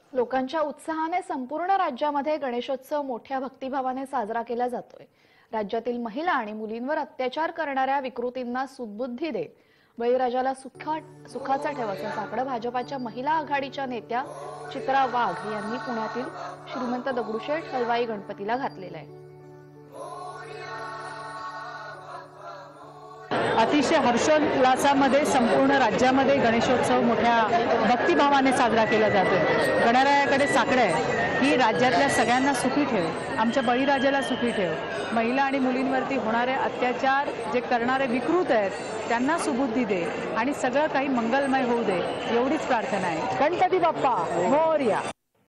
लोकांच्या उत्साहाने संपूर्ण राज्यामध्ये गणेशोत्सव मोठ्या भक्तिभावाने साजरा केला जातोय। राज्यातील महिला आणि मुलींवर अत्याचार करणाऱ्या विकृतींना सुबुद्धी दे, बळीराजाला सुखाचा ठेव असं साकडं भाजपाच्या महिला आघाडीच्या नेत्या चित्रा वाघ यांनी पुण्यातील श्रीमंत दगडूशेठ हलवाई गणपतीला घातलेलं आहे। अतिशय हर्षोल्लासामध्ये संपूर्ण राज्यामध्ये गणेशोत्सव मोठ्या भक्तिभावाने साजरा केला जातो। गणरायाकडे साकडं आहे, ही राज्यातल्या सगळ्यांना सुखी ठेव, आमच्या बळीराजाला सुखी ठेव, महिला आणि मुलींवरती होणारे अत्याचार जे करणारे विकृत आहेत त्यांना सुबुद्धी दे आणि सगळं काही मंगलमय होऊ दे, एवढीच प्रार्थना आहे। गणपती बाप्पा मोरया।